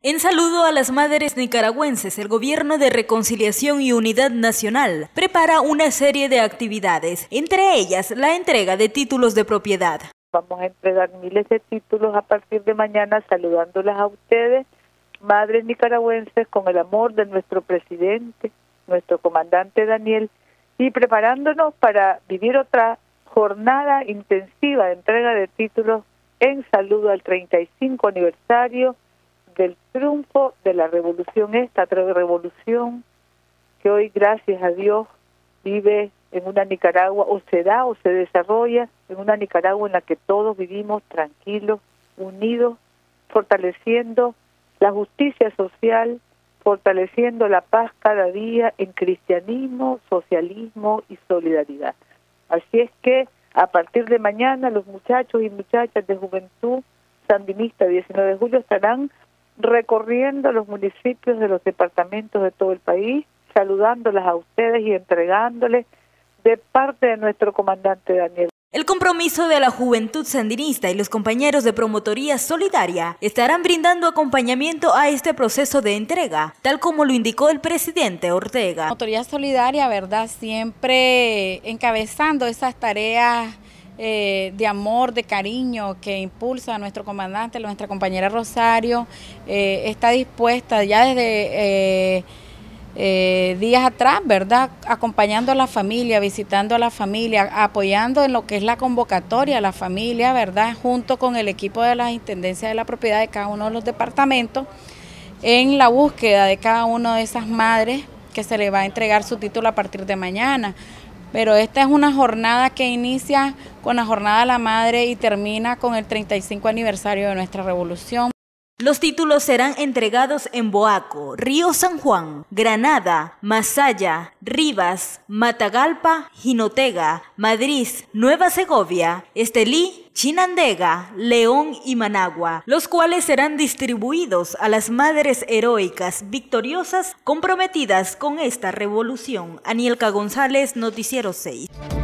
En saludo a las madres nicaragüenses, el Gobierno de Reconciliación y Unidad Nacional prepara una serie de actividades, entre ellas la entrega de títulos de propiedad. Vamos a entregar miles de títulos a partir de mañana, saludándolas a ustedes, madres nicaragüenses, con el amor de nuestro presidente, nuestro comandante Daniel, y preparándonos para vivir otra jornada intensiva de entrega de títulos en saludo al 35 aniversario del triunfo de la revolución, esta revolución que hoy, gracias a Dios, vive en una Nicaragua, o se da o se desarrolla en una Nicaragua en la que todos vivimos tranquilos, unidos, fortaleciendo la justicia social, fortaleciendo la paz cada día en cristianismo, socialismo y solidaridad. Así es que a partir de mañana los muchachos y muchachas de Juventud Sandinista 19 de julio estarán recorriendo los municipios de los departamentos de todo el país, saludándolas a ustedes y entregándoles de parte de nuestro comandante Daniel. El compromiso de la Juventud Sandinista y los compañeros de Promotoría Solidaria estarán brindando acompañamiento a este proceso de entrega, tal como lo indicó el presidente Ortega. Promotoría Solidaria, ¿verdad?, siempre encabezando esas tareas de amor, de cariño que impulsa a nuestro comandante, nuestra compañera Rosario, está dispuesta ya desde días atrás, ¿verdad?, acompañando a la familia, visitando a la familia, apoyando en lo que es la convocatoria a la familia, ¿verdad?, junto con el equipo de las intendencias de la propiedad de cada uno de los departamentos, en la búsqueda de cada una de esas madres que se le va a entregar su título a partir de mañana. Pero esta es una jornada que inicia con la Jornada de la Madre y termina con el 35 aniversario de nuestra revolución. Los títulos serán entregados en Boaco, Río San Juan, Granada, Masaya, Rivas, Matagalpa, Jinotega, Madrid, Nueva Segovia, Estelí, Chinandega, León y Managua, los cuales serán distribuidos a las madres heroicas, victoriosas, comprometidas con esta revolución. Anielka González, Noticiero 6.